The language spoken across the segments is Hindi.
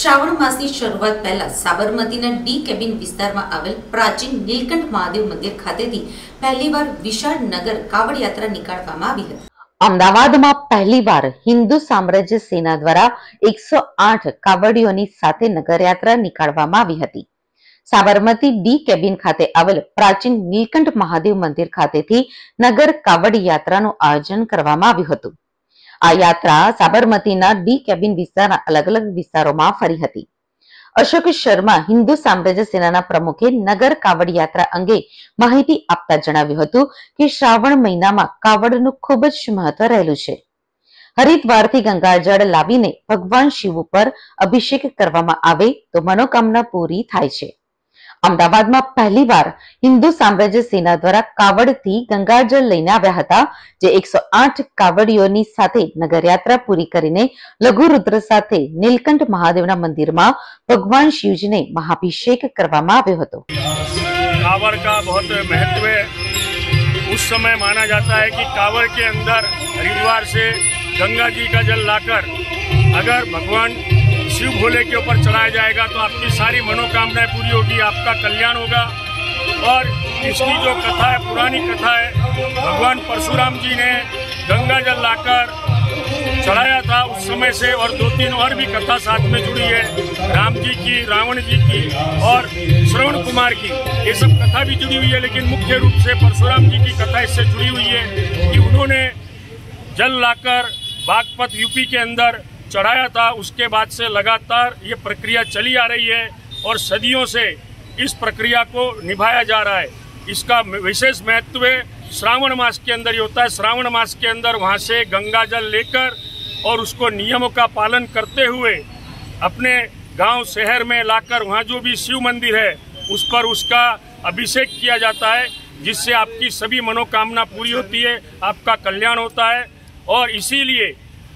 શ્રાવણ માસની શરૂઆત પહેલા સાબરમતીના ડી કેબિન વિસ્તારમાં આવેલ પ્રાચીન નીલકંઠ મહાદેવ મંદિર ખાતેથી પહેલીવાર વિશાળ નગર કાવડ યાત્રા નીકાળવામાં આવી હતી। અમદાવાદમાં પહેલીવાર હિન્દુ સામ્રાજ્ય સેના દ્વારા 108 કાવડિયોની સાથે નગરયાત્રા નીકાળવામાં આવી હતી। સાબરમતી ડી કેબિન ખાતે આવેલ પ્રાચીન નીલકંઠ મહાદેવ મંદિર ખાતેથી નગર કાવડ યાત્રાનું આયોજન કરવામાં આવ્યું હતું। આ યાત્રા સાબરમતીના ડી કેબિન વિસ્તારના અલગ અલગ વિસ્તારોમાં ફરી હતી। અશોક શર્મા હિન્દુ સામ્રાજ્ય સેનાના પ્રમુખે નગર કાવડ યાત્રા અંગે માહિતી આપતા જણાવ્યું હતું કે શ્રાવણ મહિનામાં કાવડનું ખૂબ જ મહત્વ રહેલું છે। હરિદ્વારથી ગંગાજળ લાવીને ભગવાન શિવ ઉપર અભિષેક કરવામાં આવે તો મનોકામના પૂરી થાય છે। અમદાવાદમાં પહેલીવાર હિન્દુ સામ્રાજ્ય સેના દ્વારા કાવડથી ગંગાજળ લઈને આવ્યા હતા, જે 108 કાવડિયોની સાથે નગરયાત્રા પૂરી કરીને લઘુરુદ્ર સાથે નીલકંઠ મહાદેવના મંદિરમાં ભગવાન શિવજીને महाभिषेक કરવામાં આવ્યો હતો। कावड़ का बहुत महत्व है। उस समय माना जाता है कि कावड़ के अंदर हरिद्वार से गंगा जी का जल लाकर अगर भगवान शिव भोले के ऊपर चढ़ाया जाएगा तो आपकी सारी मनोकामनाएं पूरी होगी, आपका कल्याण होगा। और इसकी जो कथा है, पुरानी कथा है, भगवान परशुराम जी ने गंगा जल लाकर चढ़ाया था उस समय से, और 2-3 और भी कथा साथ में जुड़ी है, राम जी की, रावण जी की और श्रवण कुमार की, ये सब कथा भी जुड़ी हुई है। लेकिन मुख्य रूप से परशुराम जी की कथा इससे जुड़ी हुई है कि उन्होंने जल लाकर बागपत यूपी के अंदर चढ़ाया था। उसके बाद से लगातार ये प्रक्रिया चली आ रही है और सदियों से इस प्रक्रिया को निभाया जा रहा है। इसका विशेष महत्व श्रावण मास के अंदर ही होता है। श्रावण मास के अंदर वहाँ से गंगा जल लेकर और उसको नियमों का पालन करते हुए अपने गांव शहर में लाकर वहाँ जो भी शिव मंदिर है उस पर उसका अभिषेक किया जाता है, जिससे आपकी सभी मनोकामना पूरी होती है, आपका कल्याण होता है। और इसीलिए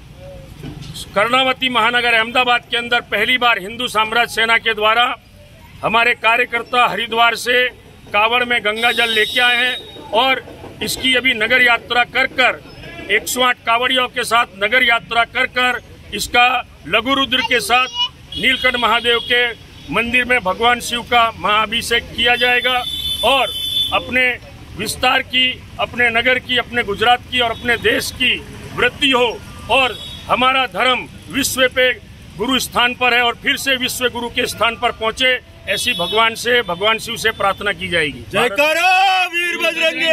कर्णावती महानगर अहमदाबाद के अंदर पहली बार हिंदू साम्राज्य सेना के द्वारा हमारे कार्यकर्ता हरिद्वार से कावड़ में गंगा जल लेके आए हैं और इसकी अभी नगर यात्रा कर 108 कावड़ियों के साथ नगर यात्रा कर इसका लघुरुद्र के साथ नीलकंठ महादेव के मंदिर में भगवान शिव का महाअभिषेक किया जाएगा। और अपने विस्तार की, अपने नगर की, अपने गुजरात की और अपने देश की वृद्धि हो और हमारा धर्म विश्व पे गुरु स्थान पर है और फिर से विश्व गुरु के स्थान पर पहुंचे, ऐसी भगवान शिव से प्रार्थना की जाएगी। जयकारा वीर बजरंगी।